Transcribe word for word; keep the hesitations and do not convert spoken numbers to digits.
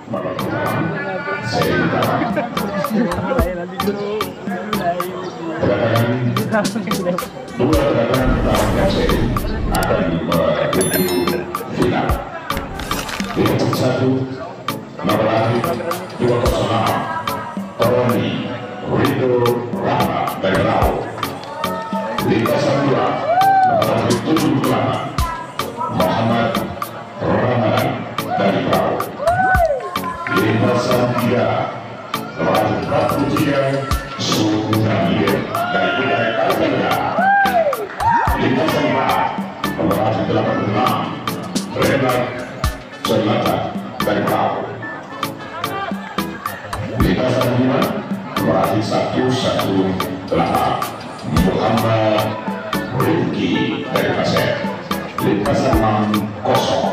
melakukan sehingga kedatangan dua kedatangan pertama seri akan menuju final. Di tempat satu nomor lagi dua nol enam Tony Rido Rama dari Rau. Lintasan dua nomor lagi tujuh delapan Muhammad Ramadan dari Rau. Lintasan tiga nomor lagi empat puluh tiga Sukamir dari Budaya Kaltara. Lintasan empat nomor lagi delapan puluh enam Renat Selatan dari Rau. Lintasan lima nomor lagi satu satu delapan Muhammad Rizki dari Pasir. Lintasan enam kosong